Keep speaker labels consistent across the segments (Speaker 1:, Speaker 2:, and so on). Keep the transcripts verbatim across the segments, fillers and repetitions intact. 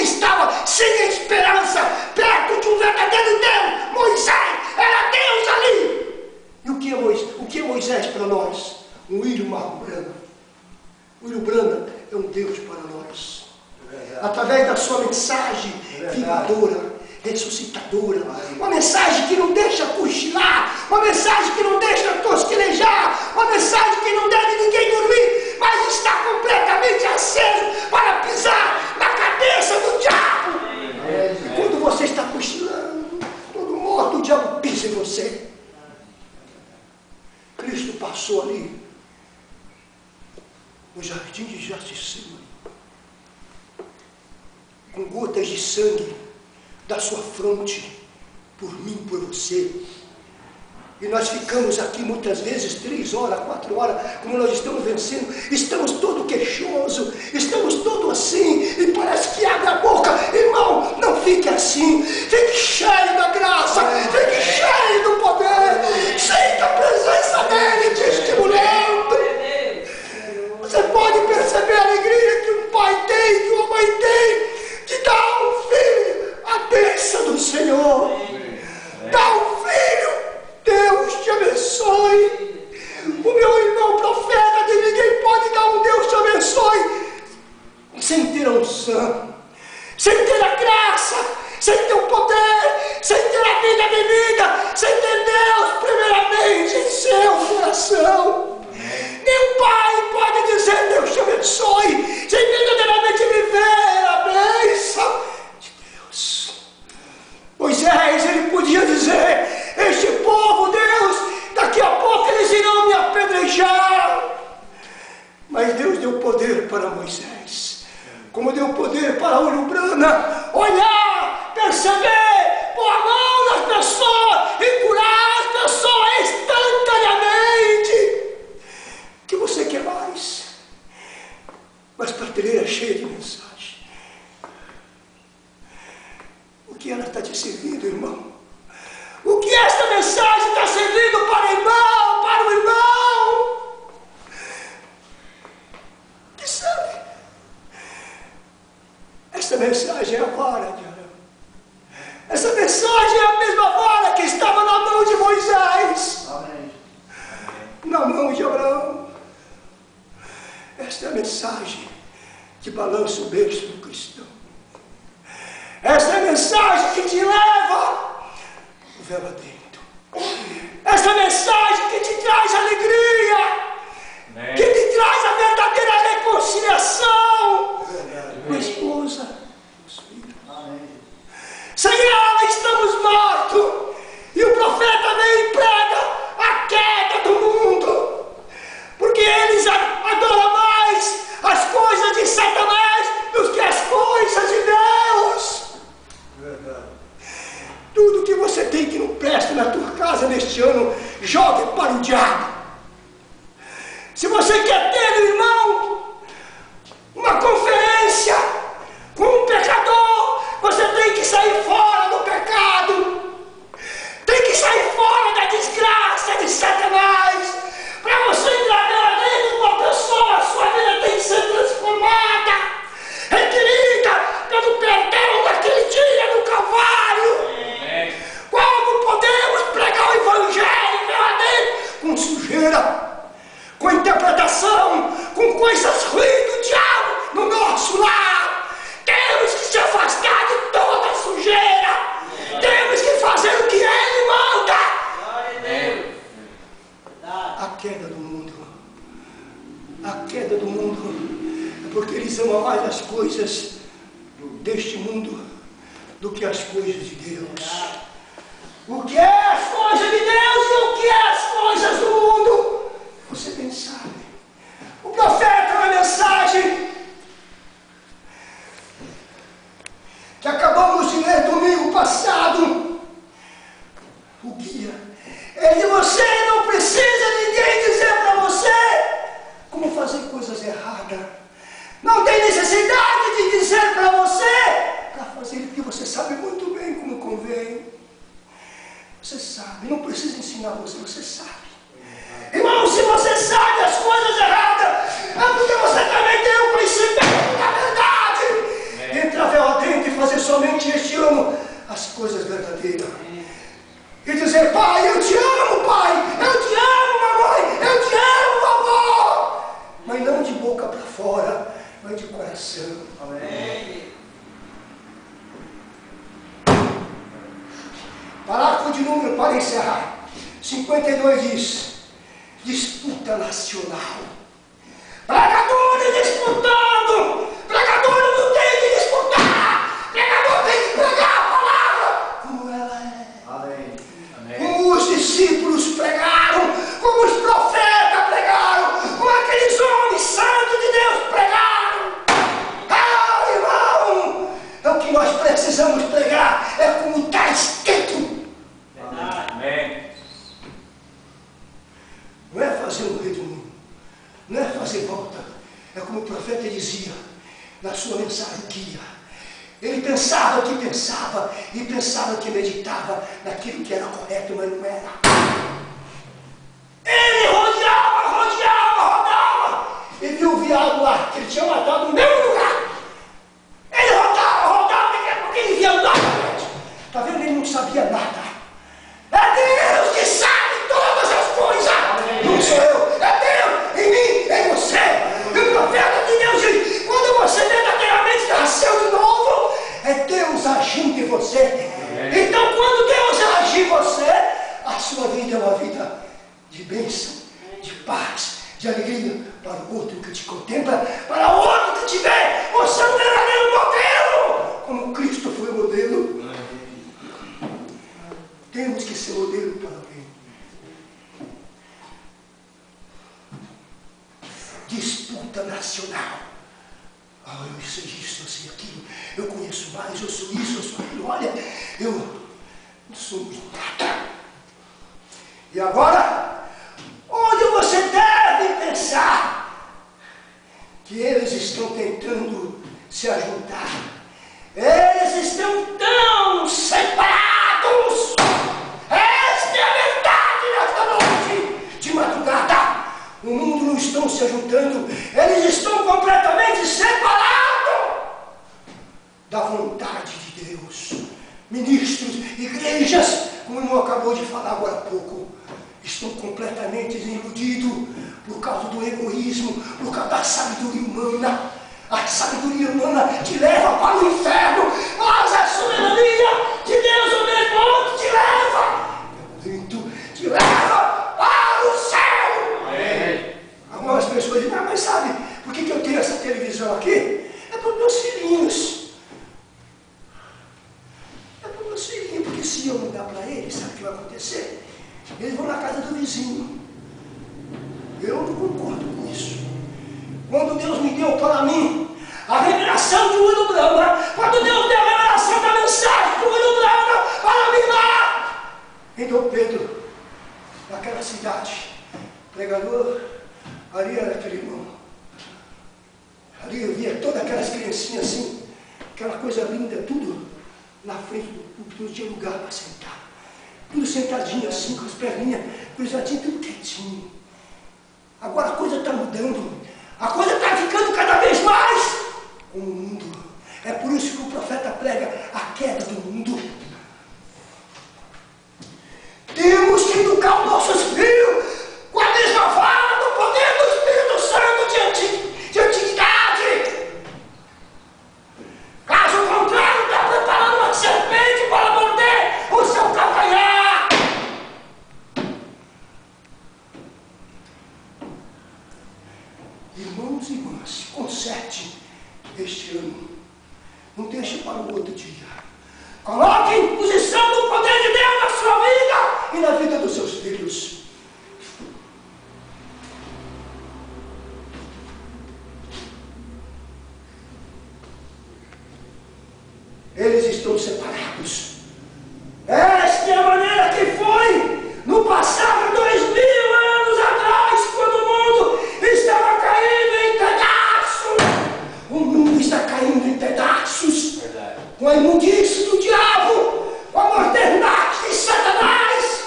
Speaker 1: estava sem esperança, perto de um verdadeiro Deus. Moisés era Deus ali. E o que é Moisés, o que é Moisés para nós? Um írio marrom-branco. O írio branco é um Deus para nós. Através da sua mensagem vingadora, ressuscitadora, uma mensagem que não deixa cochilar, uma mensagem que não deixa tosquelejar, uma mensagem que não deve ninguém dormir, mas está completamente aceso para pisar na cabeça do diabo. E quando você está cochilando, todo morto, o diabo pisa em você. Cristo passou ali no jardim de Getsemane, com gotas de sangue da sua fronte, por mim, por você. E nós ficamos aqui muitas vezes, três horas, quatro horas, como nós estamos vencendo, estamos todo queixoso, estamos todo assim, e parece que abre a boca. Irmão, não fique assim, fique cheio da graça, fique cheio do poder, sinta a presença dele te estimulando. Você pode perceber a alegria que um pai tem, que uma mãe tem, de dar um filho a bênção do Senhor. Dá um filho. Deus te abençoe. O meu irmão profeta de ninguém pode dar um Deus te abençoe sem ter a unção, sem ter a graça, sem ter o poder, sem ter a vida vivida, sem ter Deus primeiramente em seu coração. Nenhum pai pode dizer Deus te abençoe sem verdadeiramente viver a bênção de Deus. Moisés, ele podia dizer: este povo, Deus, daqui a pouco eles irão me apedrejar. Mas Deus deu poder para Moisés, como deu poder para Urubrana, olhar, perceber, pôr a mão nas pessoas e curar as pessoas instantaneamente. O que você quer mais? Mas prateleira cheia de mensagem. O que ela está te servindo, irmão? O que esta mensagem está servindo para o irmão, para o irmão? Que sabe? Esta mensagem é a vara de Arão. Essa mensagem é a mesma vara que estava na mão de Moisés. Amém. Na mão de Abraão. Esta é a mensagem que balança o berço do cristão. Esta é a mensagem que te leva o véu adentro. Esta é a mensagem que te traz alegria. Amém. Que te traz a verdadeira reconciliação com a esposa, com os filhos. Amém. Sem ela estamos mortos. E o profeta vem e prega a queda do mundo. Porque eles adoram mais as coisas de Satanás do que as coisas de Deus. Verdade. Tudo que você tem que não presta na tua casa neste ano, jogue para o diabo. Se você quer ter, irmão, uma conferência com um pecador, você tem que sair fora do pecado. Tem que sair fora da desgraça de Satanás. Para você entrar verdadeiramente com uma pessoa, a sua vida tem que ser transformada, requerida pelo perdão daquele dia no Calvário. Amém. Como podemos pregar o Evangelho verdadeiro com sujeira, com interpretação, com coisas ruins do diabo no nosso lar? Temos que se afastar de toda a sujeira. Temos que fazer o que Ele manda. A queda do mundo, a queda do mundo é porque eles amam mais as coisas deste mundo do que as coisas de Deus. O que é as coisas de Deus e o que é as coisas do mundo? Você bem sabe. O profeta, na mensagem que acabamos de ler domingo passado, o guia, ele, você não precisa ninguém dizer para você como fazer coisas erradas. Não tem necessidade de dizer para você para fazer o que você sabe muito bem como convém. Você sabe, não precisa ensinar você, você sabe. Irmão, se você sabe as coisas erradas, é porque você também tem o conhecimento da verdade. Entra véu adentro. verdadeira. E dizer, pai, eu te amo, pai, eu te amo, mamãe, eu te amo, vovó. Mas não de boca para fora, mas de coração. Amém. Parágrafo de número para encerrar. cinquenta e dois diz, disputa nacional. Pregadores disputando, pregadores não tem que disputar, pregador tem que pregar a palavra como ela é. Amém. Amém. Como os discípulos pregaram, como os profetas pregaram, como aqueles homens santos de Deus pregaram. Ah, irmão, é o que nós precisamos pregar, é como está escrito. Amém. Não é fazer um redemoinho, não é fazer volta, é como o profeta dizia na sua mensagem que ia. Ele pensava que pensava e pensava que meditava naquilo que era correto, mas não era. Ele rodeava, rodeava, rodava e viu o viado lá que ele tinha matado no mesmo lugar. Ele rodava, rodava porque ele via lá. Está vendo? Ele não sabia nada. É Deus que sabe todas as coisas. Amém. Não sou eu, é Deus em mim, em você. E o profeta de Deus diz, quando você verdadeiramente nasceu de novo, é Deus agindo em você. Amém. Então quando Deus agir em você, a sua vida é uma vida de bênção, de paz, de alegria para o outro que te contempla, para o outro que te vê. Você é um verdadeiro modelo, como Cristo foi o modelo. Temos que ser modelo para alguém. Disputa nacional. Ah, eu sei isso, eu sei aquilo. Eu conheço mais, eu sou isso, eu sou aquilo. Olha, eu não sou nada. E agora, onde você deve pensar que eles estão tentando se ajuntar? Eles estão tão separados. Esta é a verdade nesta noite de madrugada. O mundo não estão se ajuntando, eles estão completamente separados da vontade de Deus. Ministros, igrejas, como o irmão acabou de falar agora há pouco, estão completamente iludidos por causa do egoísmo, por causa da sabedoria humana. A sabedoria humana te leva para o inferno, mas a soberania de Deus, o mesmo outro, te leva, te leva para o céu. Amém. Algumas pessoas dizem, ah, mas sabe, por que, que eu tenho essa televisão aqui? É para os meus filhinhos. É para os meus filhinhos, porque se eu não dar para eles, sabe o que vai acontecer? Eles vão na casa do vizinho. Eu não concordo com isso. Quando Deus me deu para mim a revelação de William Branham, quando Deus deu a revelação da mensagem de William Branham para mim lá em Dom Pedro, naquela cidade, pregador, ali era aquele irmão. Ali eu via todas aquelas criancinhas assim, aquela coisa linda, tudo na frente do púlpito, não tinha lugar para sentar. Tudo sentadinho assim, com as perninhas, cruzadinho, tudo quietinho. Agora a coisa está mudando. A coisa está ficando cada vez mais com o mundo. É por isso que o profeta prega a queda do mundo. Temos que educar os nossos filhos com a mesma vara do poder do Espírito Santo de, anti, de antiguidade. Caso contrário, está preparando uma serpente para morder o seu calcanhar. Irmãos e irmãs, conserte este ano. Não deixe para o outro dia. Coloque em posição do poder de Deus na sua vida e na vida dos seus filhos. Eles estão separados. Esta é a maneira que foi no passado, dois mil anos atrás, quando o mundo estava caindo em pedaços. O mundo está caindo em pedaços. Verdade. Com a imundície do diabo, com a mortandade de Satanás.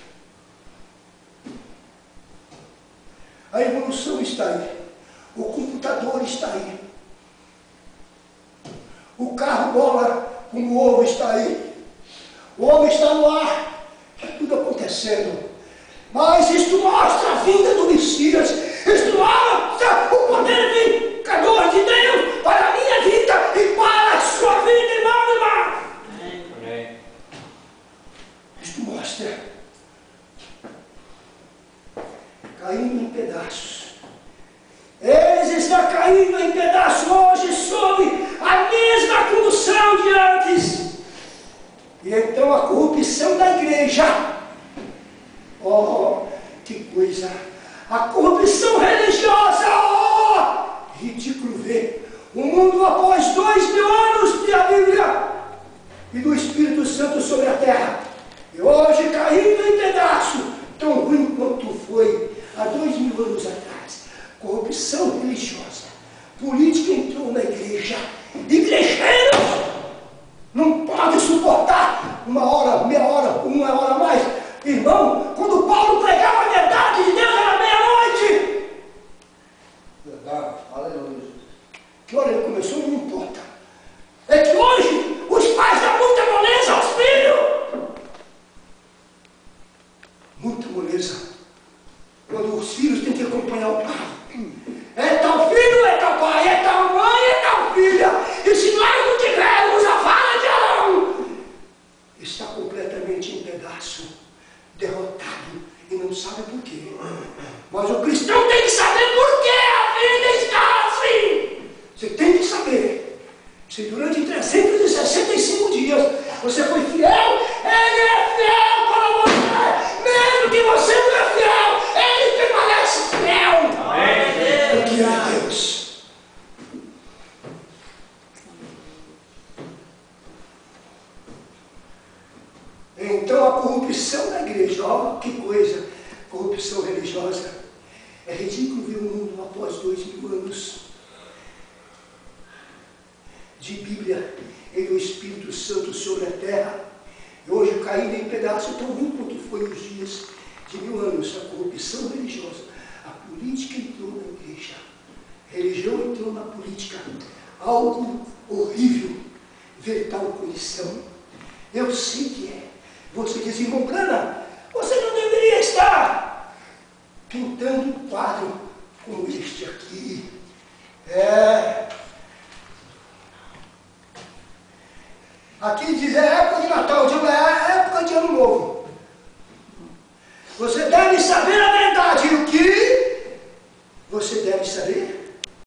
Speaker 1: A evolução está aí. O computador está aí. O carro bola com o ovo está aí. O homem está no ar, está tudo acontecendo. Mas isto mostra a vinda do Messias. Isto mostra o poder vindicador de Deus para a minha vida e para a sua vida, irmão e irmã. Amém. Isto mostra caindo em pedaços. Eles estão caindo em pedaços hoje sob a mesma condução de antes. E então a corrupção da igreja. Oh, que coisa! A corrupção religiosa! Oh, ridículo ver o mundo após dois mil anos da Bíblia e do Espírito Santo sobre a terra. E hoje caindo em pedaço, tão ruim quanto foi há dois mil anos atrás. Corrupção religiosa. Política entrou na igreja. Igrejeiros não pode suportar uma hora, meia hora, uma hora a mais. Irmão, quando Paulo pregava a verdade de Deus era meia-noite.
Speaker 2: Verdade, aleluia.
Speaker 1: Que hora ele começou, não importa. É que hoje os pais dão muita moleza aos filhos. Muita moleza. Quando os filhos têm que acompanhar o pai. É tal filho, é tal pai, é tal mãe, é tal filha. E se nós não tivermos a vara de Arão, está completamente em pedaço, derrotado, e não sabe por quê. Mas o cristão tem que saber por que a vida está assim. Você tem que saber. Se durante trezentos e sessenta e cinco dias você foi fiel, Ele é fiel para você. Mesmo que você não é fiel, Ele permanece fiel. Amém. Porque é Deus. Então a corrupção da igreja, olha que coisa, corrupção religiosa. É ridículo ver o mundo após dois mil anos de Bíblia e do Espírito Santo sobre a terra, e hoje caindo em pedaços tão ruim quanto foi os dias de mil anos. A corrupção religiosa, a política entrou na igreja, a religião entrou na política. Algo horrível ver tal condição. Eu sei que é. Você diz, irmão Brana, você não deveria estar pintando um quadro como este aqui. É. Aqui